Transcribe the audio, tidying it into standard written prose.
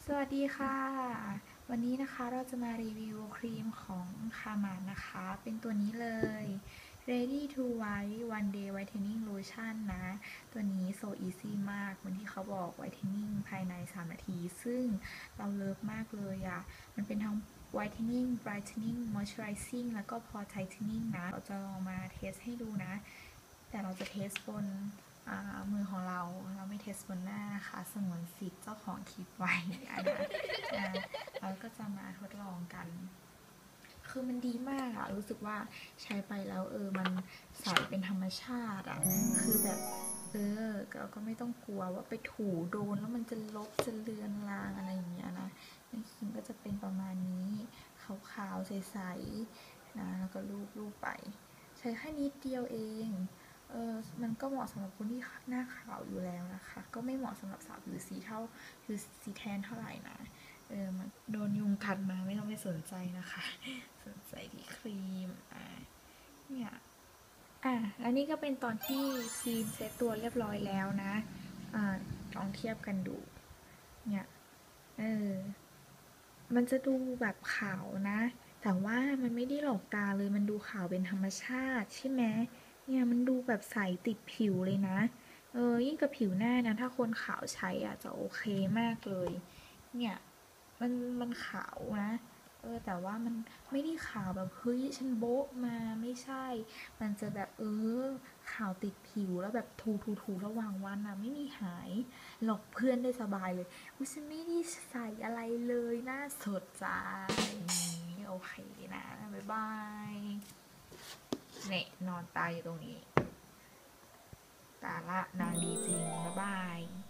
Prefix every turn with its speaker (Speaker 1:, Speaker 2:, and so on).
Speaker 1: สวัสดีค่ะ วันนี้นะคะเราจะมารีวิวครีมของคามันนะคะ เป็นตัวนี้เลย Ready to White One Day Whitening Lotion นะ ตัวนี้ so easy มากเหมือนที่เขาบอก whitening ภายใน 3 นาที ซึ่งเราเลิฟมากเลยอะมันเป็นทั้ง whitening brightening moisturizing แล้วก็ pore tightening นะ เราจะลองมาเทสให้ดูนะ แต่เราจะเทสบนมือของเราไม่เทสบนหน้านะคะสงวนสิทธิ์เจ้าของคลิปไว้นะเราก็จะมาทดลองกัน คือมันดีมากอะรู้สึกว่าใช้ไปแล้วมันใสเป็นธรรมชาติอะคือแบบเราก็ไม่ต้องกลัวว่าไปถูโดนแล้วมันจะลบจะเลือนลางอะไรอย่างเงี้ยนะในครีมก็จะเป็นประมาณนี้ขาวๆใสๆนะแล้วก็ลูบไปใช้แค่นิดเดียวเองมันก็เหมาะสำหรับคนที่หน้าขาวอยู่แล้วนะคะก็ไม่เหมาะสำหรับสาวผิวสีแทนเท่าไหร่นะมันโดนยุงกัดมาไม่ต้องไปสนใจนะคะสนใจที่ครีมเนี่ยแล้วนี่ก็เป็นตอนที่ครีมเซตตัวเรียบร้อยแล้วนะลองเทียบกันดูเนี่ยเออมันจะดูแบบขาวนะแต่ว่ามันไม่ได้หลอกตาเลยมันดูขาวเป็นธรรมชาติใช่ไหมเนี่ยมันดูแบบใสติดผิวเลยนะยิ่งกับผิวหน้านะถ้าคนขาวใช้จะโอเคมากเลยเนี่ยมันขาวนะแต่ว่ามันไม่ได้ขาวแบบเฮ้ยฉันโบ๊ะมาไม่ใช่มันจะแบบขาวติดผิวแล้วแบบถูระหว่างวันไม่มีหายหลอกเพื่อนได้สบายเลยฉันไม่ได้ใส่อะไรเลยหน้าสดใสโอเคนะบ๊ายบายเนี่ยนอนตายอยู่ตรงนี้ตาละนางดีจริงบ๊ายบาย